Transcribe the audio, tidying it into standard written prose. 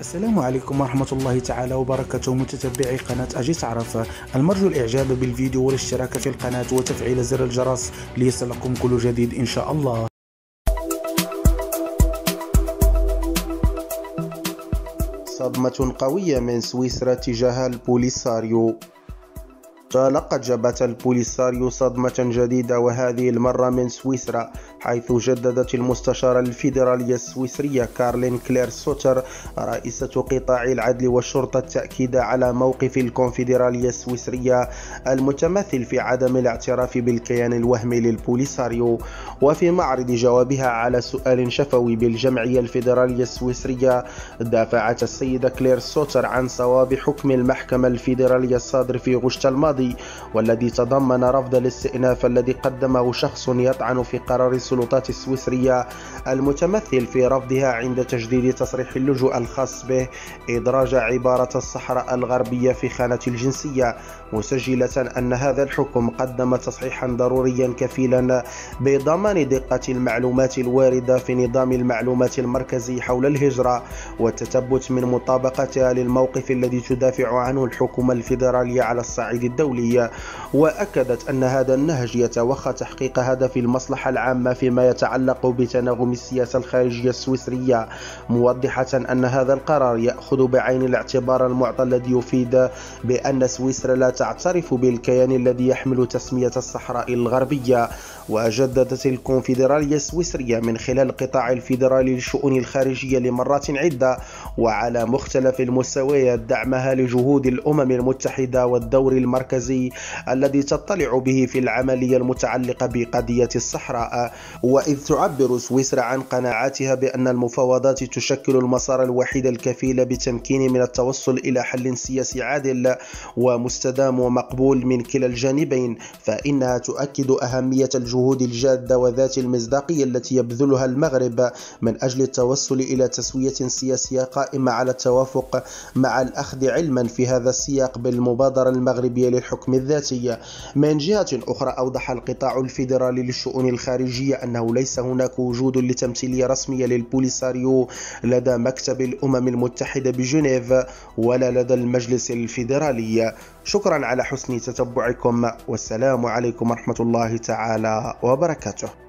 السلام عليكم ورحمة الله تعالى وبركاته، متتبعي قناة أجي تعرف. المرجو الإعجاب بالفيديو والاشتراك في القناة وتفعيل زر الجرس ليصلكم كل جديد إن شاء الله. صدمة قوية من سويسرا تجاه البوليساريو. تلقت جبهة البوليساريو صدمة جديدة، وهذه المرة من سويسرا، حيث جددت المستشارة الفيدرالية السويسرية كارلين كلير سوتر رئيسة قطاع العدل والشرطة التأكيد على موقف الكونفدرالية السويسرية المتمثل في عدم الاعتراف بالكيان الوهمي للبوليساريو. وفي معرض جوابها على سؤال شفوي بالجمعية الفيدرالية السويسرية، دافعت السيدة كلير سوتر عن صواب حكم المحكمة الفيدرالية الصادر في غشت الماضي، والذي تضمن رفض الاستئناف الذي قدمه شخص يطعن في قرار السلطات السويسرية المتمثل في رفضها عند تجديد تصريح اللجوء الخاص به إدراج عبارة الصحراء الغربية في خانة الجنسية، مسجلة أن هذا الحكم قدم تصحيحا ضروريا كفيلا بضمان دقة المعلومات الواردة في نظام المعلومات المركزي حول الهجرة والتثبت من مطابقتها للموقف الذي تدافع عنه الحكومة الفيدرالية على الصعيد الدولي. وأكدت أن هذا النهج يتوخى تحقيق هدف المصلحة العامة فيما يتعلق بتناغم السياسة الخارجية السويسرية، موضحة أن هذا القرار يأخذ بعين الاعتبار المعطى الذي يفيد بأن سويسرا لا تعترف بالكيان الذي يحمل تسمية الصحراء الغربية. وجددت الكونفدرالية السويسرية من خلال القطاع الفيدرالي للشؤون الخارجية لمرات عدة وعلى مختلف المستويات دعمها لجهود الأمم المتحدة والدور المركزي الذي تطلع به في العملية المتعلقة بقضية الصحراء. وإذ تعبر سويسرا عن قناعاتها بأن المفاوضات تشكل المسار الوحيد الكفيل بالتمكين من التوصل إلى حل سياسي عادل ومستدام ومقبول من كلا الجانبين، فإنها تؤكد أهمية الجهود الجادة وذات المصداقية التي يبذلها المغرب من أجل التوصل إلى تسوية سياسية قائمة على التوافق، مع الأخذ علما في هذا السياق بالمبادرة المغربية للحكم الذاتي. من جهة أخرى، أوضح القطاع الفيدرالي للشؤون الخارجية أنه ليس هناك وجود لتمثيلية رسمية للبوليساريو لدى مكتب الأمم المتحدة بجنيف ولا لدى المجلس الفيدرالي. شكرا على حسن تتبعكم، والسلام عليكم ورحمة الله تعالى وبركاته.